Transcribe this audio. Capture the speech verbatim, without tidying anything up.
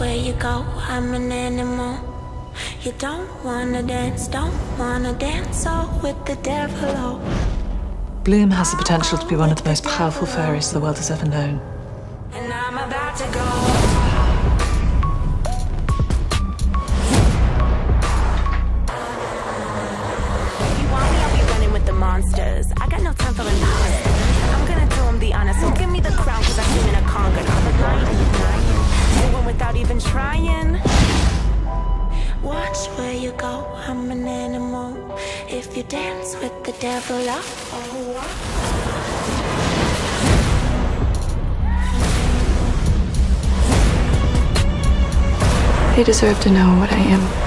where you go, I'm an animal. You don't wanna dance, don't wanna dance all with the devil, oh. Bloom has the potential to be one of the most powerful fairies the world has ever known. And I'm about to go. Monsters. I got no time for imposters. I'm gonna do them the honor, so give me the crown, cause I came in a conquered. I'm a lion and a lion, moving without even trying. Watch where you go, I'm an animal. If you dance with the devil, oh, They deserve to know what I am.